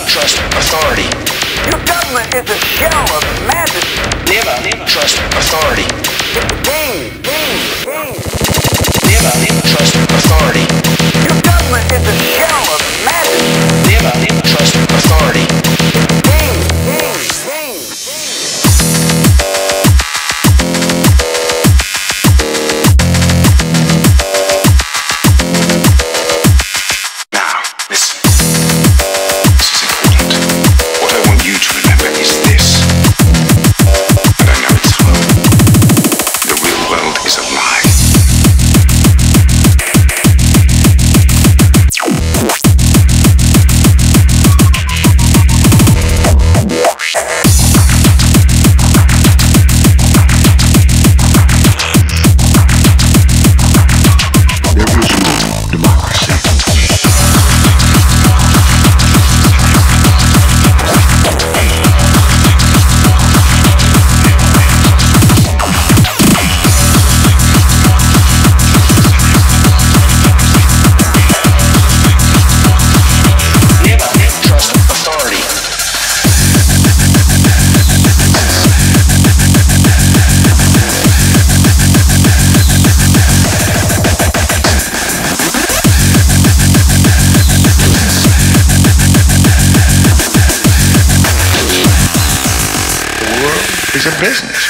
trust authority. Your government is a shell of madness. Never trust authority. It's a game. Never trust authority. Your government is a shell of madness. Never trust authority. Game. Now, listen. This is important. What I want you to remember is this. And I know it's hard. The real world is a lie. It's a business.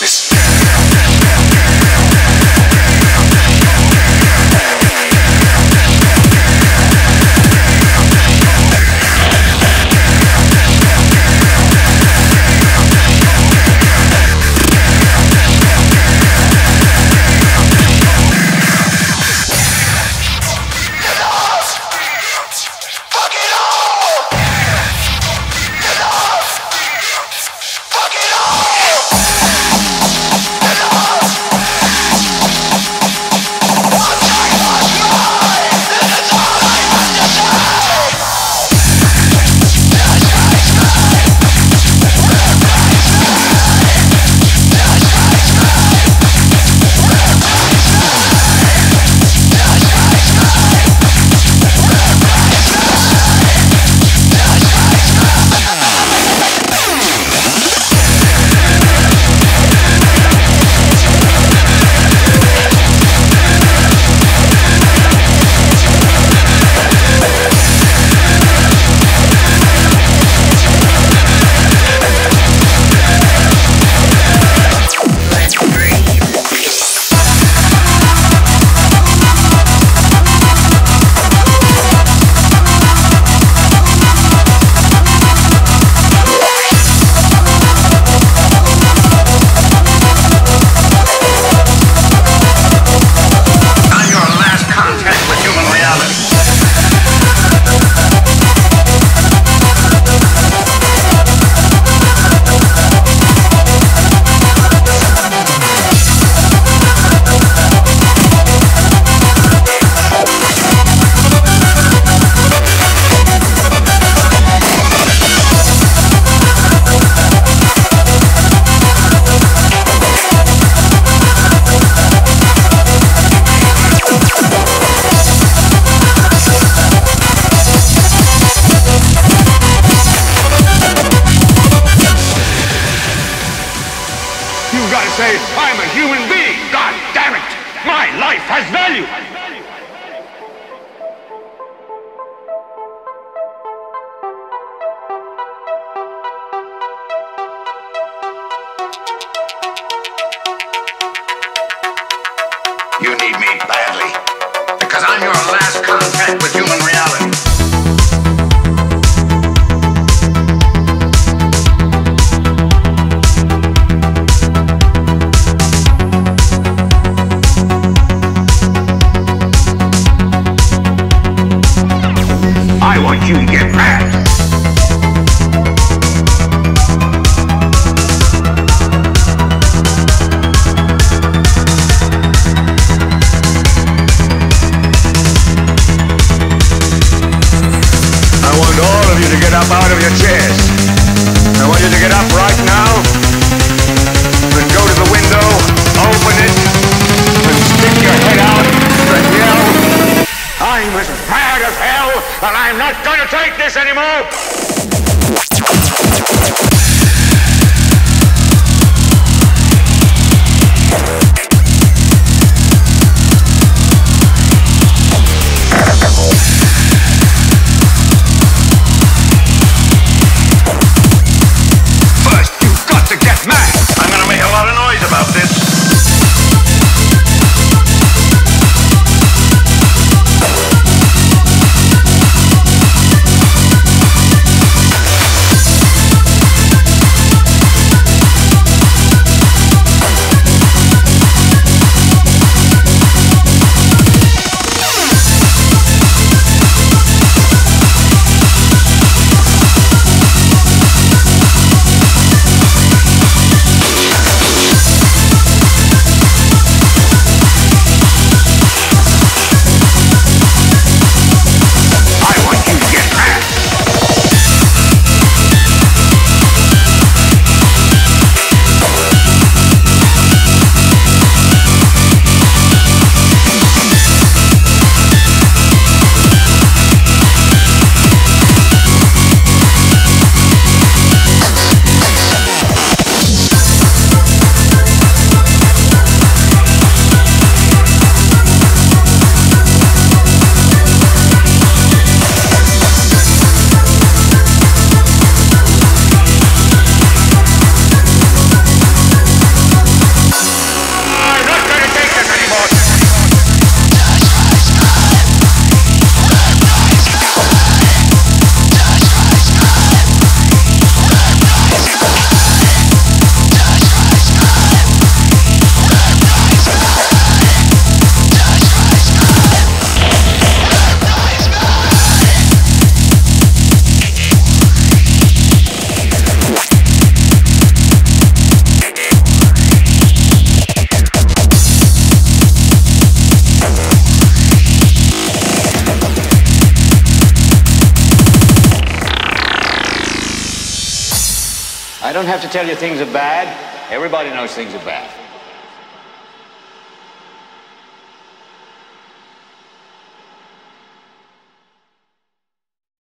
You've got to say, I'm a human being. God damn it. My life has value. You need me badly. Because I'm your last contact with human reality. I want you to get mad. I want all of you to get up out of your chairs. I want you to get up right now and go to the window, open it, and stick your head out and yell, I'm as mad as hell, and I'm not going to take this anymore. First, you've got to get mad. I'm gonna make a lot of noise about this. I don't have to tell you things are bad. Everybody knows things are bad.